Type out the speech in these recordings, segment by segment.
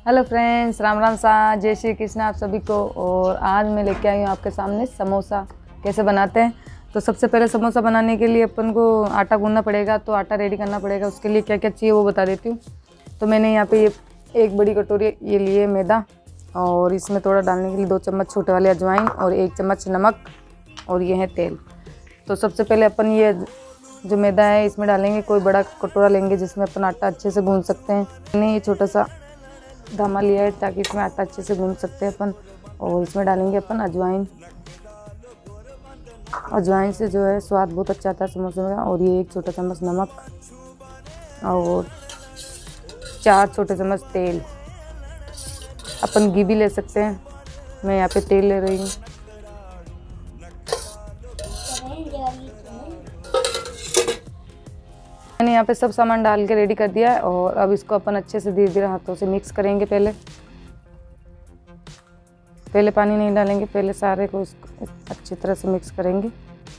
Hello friends, Ram Ram सा, जय श्री कृष्ण आप सभी को। और आज मैं लेके आई हूँ आपके सामने समोसा कैसे बनाते हैं। तो सबसे पहले समोसा बनाने के लिए अपन को आटा गूंदना पड़ेगा, तो आटा रेडी करना पड़ेगा। उसके लिए क्या क्या चाहिए वो बता देती हूँ। तो मैंने यहाँ पे ये एक बड़ी कटोरी ये लिए मैदा, और इसमें थोड़ा डालने के लिए 2 चम्मच छोटे वाले अजवाइन और 1 चम्मच नमक, और ये है तेल। तो सबसे पहले अपन ये जो मैदा है इसमें डालेंगे। कोई बड़ा कटोरा लेंगे जिसमें अपन आटा अच्छे से गूंद सकते हैं। मैंने ये छोटा सा धामा लिया है ताकि इसमें आटा अच्छे से गूंद सकते हैं अपन। और इसमें डालेंगे अपन अजवाइन। अजवाइन से जो है स्वाद बहुत अच्छा आता है समोसे में। और ये 1 छोटा चम्मच नमक और 4 छोटे चम्मच तेल। अपन घी भी ले सकते हैं, मैं यहाँ पे तेल ले रही हूँ। मैंने यहाँ पे सब सामान डाल के रेडी कर दिया है। और अब इसको अपन अच्छे से धीरे धीरे हाथों से मिक्स करेंगे। पहले पानी नहीं डालेंगे, पहले सारे को इसको अच्छी तरह से मिक्स करेंगे।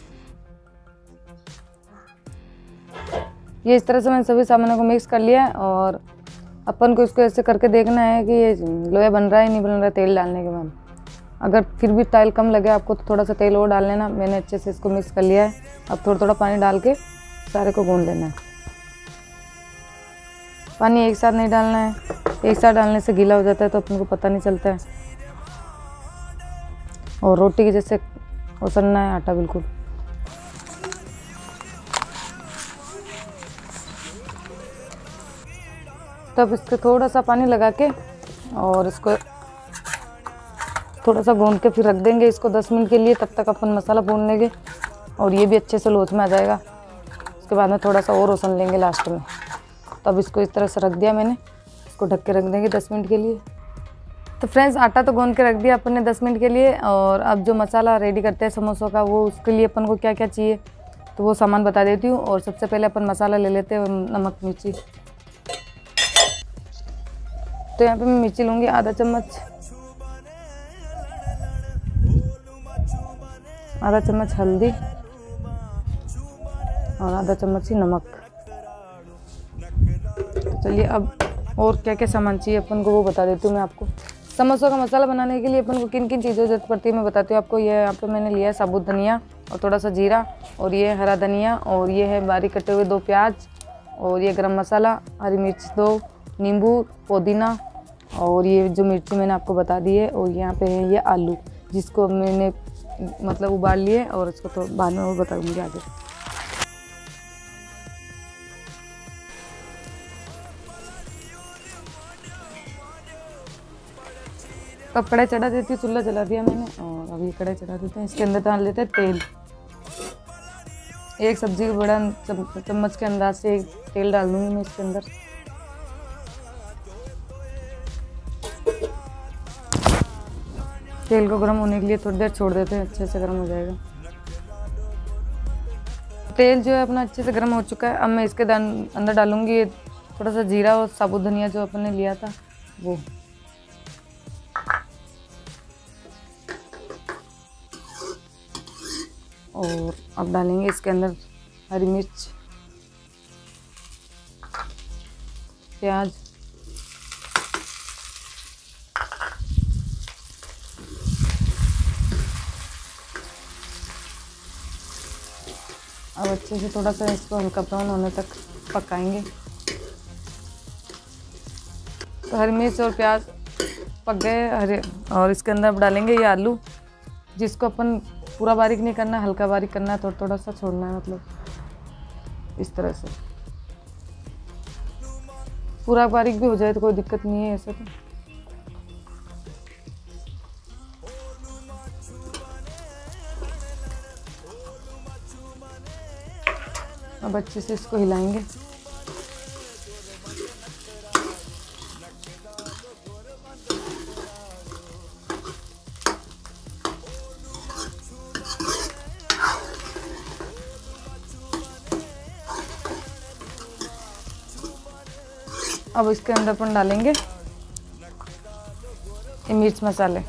ये इस तरह से मैंने सभी सामानों को मिक्स कर लिया है। और अपन को इसको ऐसे करके देखना है कि ये लोया बन रहा है नहीं बन रहा है तेल डालने के बाद। अगर फिर भी तेल कम लगे आपको तो थोड़ा सा तेल और डाल लेना। मैंने अच्छे से इसको मिक्स कर लिया है। अब थोड़ा थोड़ा पानी डाल के सारे को गूंद लेना है। पानी एक साथ नहीं डालना है, एक साथ डालने से गीला हो जाता है तो अपन को पता नहीं चलता है। और रोटी के जैसे उसलना है आटा बिल्कुल। तब इसको थोड़ा सा पानी लगा के और इसको थोड़ा सा गूंद के फिर रख देंगे इसको 10 मिनट के लिए। तब तक अपन मसाला भून लेंगे और ये भी अच्छे से लोच में आ जाएगा। उसके बाद में थोड़ा सा और उसन लेंगे लास्ट में। तब इसको इस तरह से रख दिया मैंने, इसको ढक के रख देंगे 10 मिनट के लिए। तो फ्रेंड्स, आटा तो गूंद के रख दिया अपन ने 10 मिनट के लिए। और अब जो मसाला रेडी करते हैं समोसों का, वो उसके लिए अपन को क्या क्या चाहिए तो वो सामान बता देती हूँ। और सबसे पहले अपन मसाला ले लेते हैं, नमक मिर्ची। तो यहाँ पे मैं मिर्ची लूँगी आधा चम्मच हल्दी और आधा चम्मच ही नमक। चलिए अब और क्या क्या सामान चाहिए अपन को वो बता देती हूँ मैं आपको। समोसों का मसाला बनाने के लिए अपन को किन किन चीज़ों की जरूरत पड़ती है मैं बताती हूँ आपको। ये यहाँ पे मैंने लिया है साबुत धनिया और थोड़ा सा जीरा, और ये हरा धनिया, और ये है बारीक कटे हुए 2 प्याज, और ये गरम मसाला, हरी मिर्च 2, नींबू, पुदीना, और ये जो मिर्ची मैंने आपको बता दी है। और यहाँ पे है ये आलू जिसको मैंने मतलब उबाल लिए, और इसको तो बाद में वो बताऊँगी आगे। अब कढ़ाई चढ़ा देती हूँ, चूल्हा जला दिया मैंने। और अभी कढ़ाई चढ़ा देते हैं, इसके अंदर डाल लेते हैं तेल। 1 सब्जी का बड़ा चम्मच के अंदाज से तेल डाल दूंगी मैं इसके अंदर। तेल को गर्म होने के लिए थोड़ी देर छोड़ देते हैं, अच्छे से गर्म हो जाएगा। तेल जो है अपना अच्छे से गर्म हो चुका है। अब मैं इसके अंदर डालूंगी थोड़ा सा जीरा और साबुत धनिया जो अपन ने लिया था वो। और अब डालेंगे इसके अंदर हरी मिर्च, प्याज, अब अच्छे से थोड़ा सा इसको हल्का ब्राउन होने तक पकाएंगे। तो हरी मिर्च और प्याज पक गए हरे। और इसके अंदर अब डालेंगे ये आलू, जिसको अपन पूरा बारीक नहीं करना, हल्का बारीक करना है, थोड़ा थोड़ा सा छोड़ना है, मतलब इस तरह से। पूरा बारीक भी हो जाए तो कोई दिक्कत नहीं है ऐसे तो। अब अच्छे से इसको हिलाएंगे। अब इसके अंदर अपन डालेंगे ये मिर्च मसाले।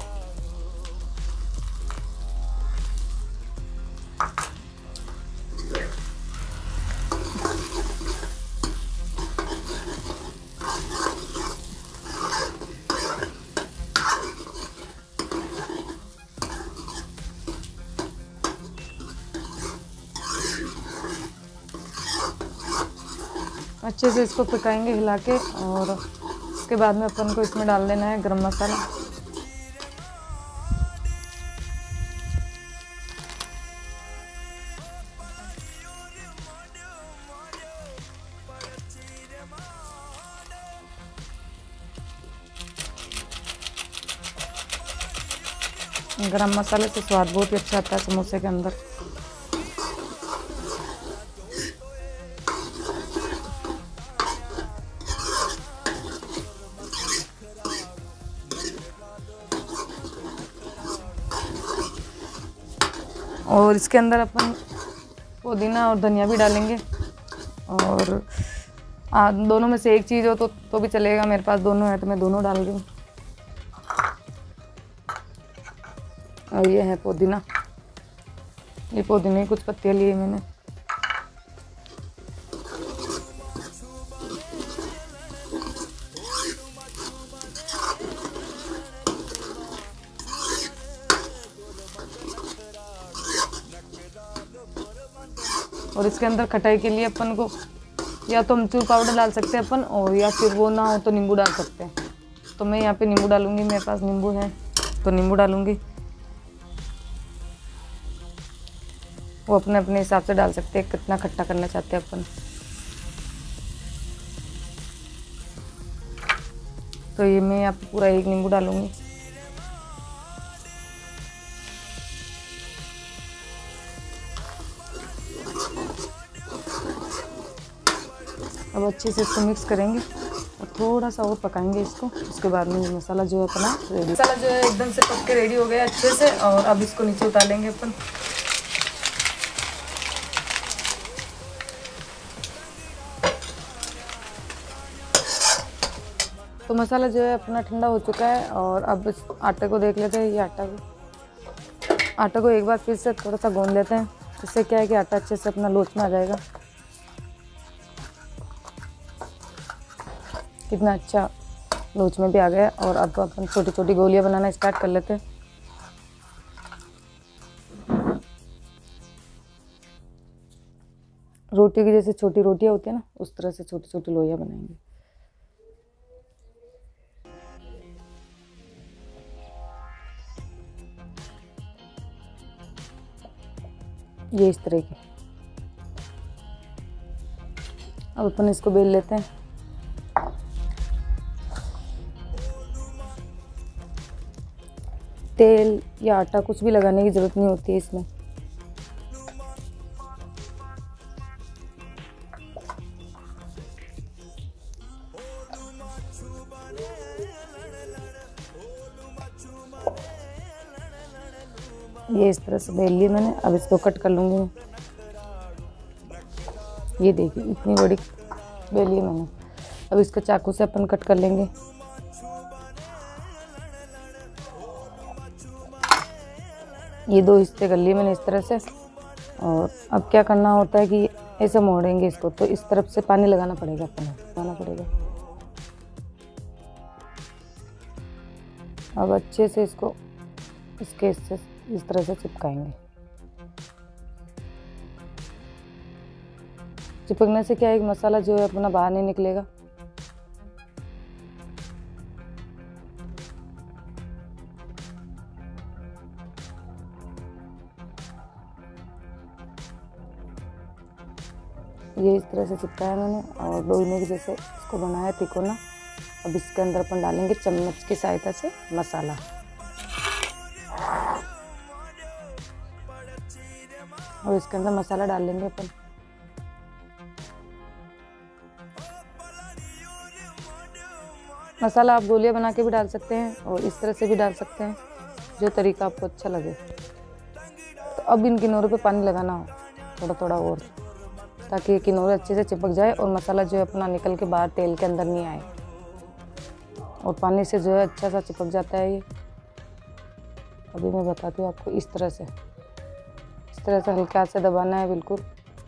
अच्छे से इसको पकाएंगे हिला के, और उसके बाद में अपन को इसमें डाल देना है गरम मसाला। गरम मसाले से स्वाद बहुत ही अच्छा आता है समोसे के अंदर। और इसके अंदर अपन पुदीना और धनिया भी डालेंगे, और दोनों में से एक चीज़ हो तो भी चलेगा। मेरे पास दोनों है तो मैं दोनों डाल रही हूँ। और ये है पुदीना, ये पुदीने की कुछ पत्तियाँ ली मैंने। और इसके अंदर खटाई के लिए अपन को या तो अमचूर पाउडर डाल सकते हैं अपन, और या फिर वो ना हो तो नींबू डाल सकते हैं। तो मैं यहाँ पे नींबू डालूंगी, मेरे पास नींबू है तो नींबू डालूंगी। वो अपने अपने हिसाब से डाल सकते हैं कितना खट्टा करना चाहते हैं अपन। तो ये मैं यहाँ पे पूरा एक नींबू डालूंगी। अब अच्छे से इसको मिक्स करेंगे और थोड़ा सा और पकाएंगे इसको। उसके बाद में ये मसाला जो है अपना रेडी, मसाला जो है एकदम से पक के रेडी हो गया अच्छे से। और अब इसको नीचे उतार लेंगे अपन। तो मसाला जो है अपना ठंडा हो चुका है, और अब इस आटे को देख लेते हैं। ये आटा को एक बार फिर से थोड़ा सा गूंद लेते हैं। इससे क्या है कि आटा अच्छे से अपना लोच में आ जाएगा। कितना अच्छा लोच में भी आ गया। और अब अपन छोटी छोटी गोलियां बनाना स्टार्ट कर लेते हैं। रोटी की जैसे छोटी रोटियां होती है ना, उस तरह से छोटी छोटी लोइयां बनाएंगे। ये इस तरह की। अब अपन इसको बेल लेते हैं। तेल या आटा कुछ भी लगाने की ज़रूरत नहीं होती है इसमें। ये इस तरह से बेल ली मैंने। अब इसको कट कर लूँगी मैं। ये देखिए इतनी बड़ी बेल ली मैंने। अब इसको चाकू से अपन कट कर लेंगे। ये दो हिस्से कर लिए मैंने इस तरह से। और अब क्या करना होता है कि ऐसे मोड़ेंगे इसको, तो इस तरफ से पानी लगाना पड़ेगा, अब अच्छे से इसको इसके इससे इस तरह से चिपकाएंगे। चिपकने से क्या है, मसाला जो है अपना बाहर नहीं निकलेगा। ये इस तरह से चिपकाया मैंने और लोईने की जैसे इसको बनाया तिकोना। अब इसके अंदर अपन डालेंगे चम्मच की सहायता से मसाला। और इसके अंदर मसाला डाल लेंगे अपन। मसाला आप गोलियां बना के भी डाल सकते हैं और इस तरह से भी डाल सकते हैं, जो तरीका आपको अच्छा लगे। तो अब इन किनारों पे पानी लगाना हो थोड़ा थोड़ा और, ताकि ये किनारे अच्छे से चिपक जाए और मसाला जो है अपना निकल के बाहर तेल के अंदर नहीं आए। और पानी से जो है अच्छा सा चिपक जाता है ये। अभी मैं बताती हूँ आपको। इस तरह से हल्का से दबाना है, बिल्कुल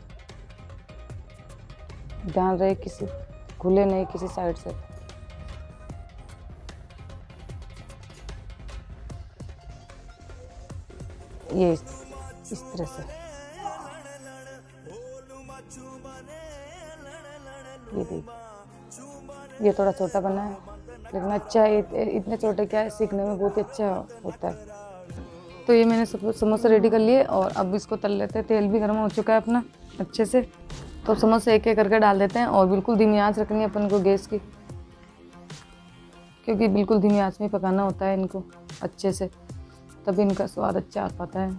ध्यान रहे किसी खुले नहीं किसी साइड से। ये इस तरह से। ये देखिए, ये थोड़ा छोटा बना है लेकिन अच्छा है, इतने छोटे क्या है, सीखने में बहुत ही अच्छा होता है। तो ये मैंने समोसे रेडी कर लिए और अब इसको तल लेते हैं। तेल भी गर्म हो चुका है अपना अच्छे से। तो समोसे एक एक करके डाल देते हैं और बिल्कुल धीमी आंच रखनी है अपन को गैस की, क्योंकि बिल्कुल धीमी आंच में पकाना होता है इनको अच्छे से, तभी इनका स्वाद अच्छा आ पाता है।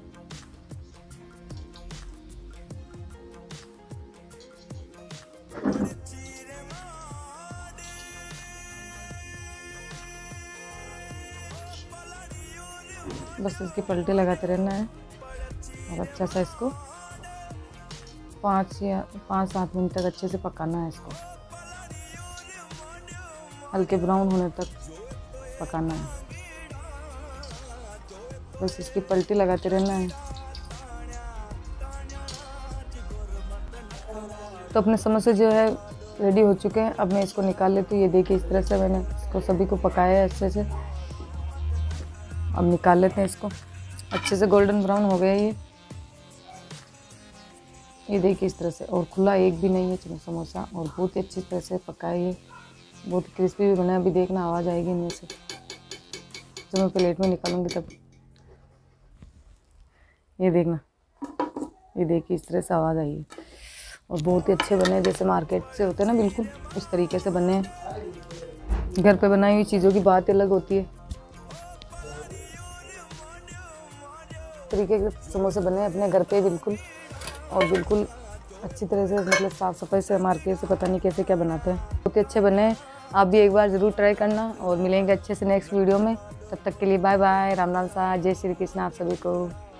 बस इसकी पलटी लगाते रहना है और अच्छा सा इसको 5-7 मिनट तक अच्छे से पकाना है। इसको हल्के ब्राउन होने तक पकाना है। बस इसकी पलटी लगाते रहना है। तो अपने समोसे जो है रेडी हो चुके हैं। अब मैं इसको निकाल लेती हूँ। ये देखिए, इस तरह से मैंने इसको सभी को पकाया है अच्छे से। अब निकाल लेते हैं इसको। अच्छे से गोल्डन ब्राउन हो गया ये देखिए इस तरह से। और खुला एक भी नहीं है समोसा, और बहुत ही अच्छी तरह से पका है ये, बहुत क्रिस्पी भी बना है। अभी देखना आवाज़ आएगी इनमें से जब मैं प्लेट में निकालूंगी तब। ये देखना, ये देखिए इस तरह से आवाज़ आई है। और बहुत ही अच्छे बने, जैसे मार्केट से होते हैं ना, बिल्कुल उस तरीके से बने हैं। घर पे बनाई हुई चीज़ों की बात अलग होती है। तरीके के समोसे बने अपने घर पे बिल्कुल, और बिल्कुल अच्छी तरह से, मतलब साफ़ सफाई से। मार्केट से पता नहीं कैसे क्या बनाते हैं। बहुत ही अच्छे बने हैं। आप भी एक बार ज़रूर ट्राई करना। और मिलेंगे अच्छे से नेक्स्ट वीडियो में। तब तक के लिए बाय बाय, राम राम सा, जय श्री कृष्ण आप सभी को।